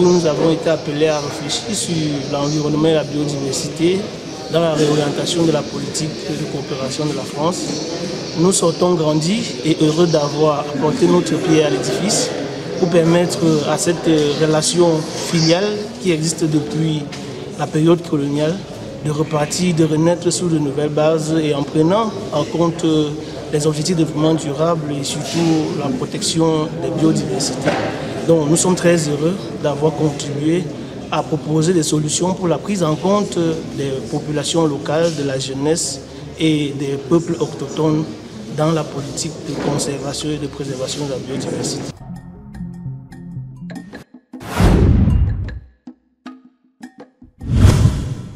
où nous avons été appelés à réfléchir sur l'environnement et la biodiversité dans la réorientation de la politique de coopération de la France. Nous sortons grandis et heureux d'avoir apporté notre pierre à l'édifice pour permettre à cette relation filiale qui existe depuis la période coloniale de repartir, de renaître sur de nouvelles bases et en prenant en compte les objectifs de développement durable et surtout la protection des biodiversités. Donc nous sommes très heureux d'avoir contribué à proposer des solutions pour la prise en compte des populations locales, de la jeunesse et des peuples autochtones dans la politique de conservation et de préservation de la biodiversité.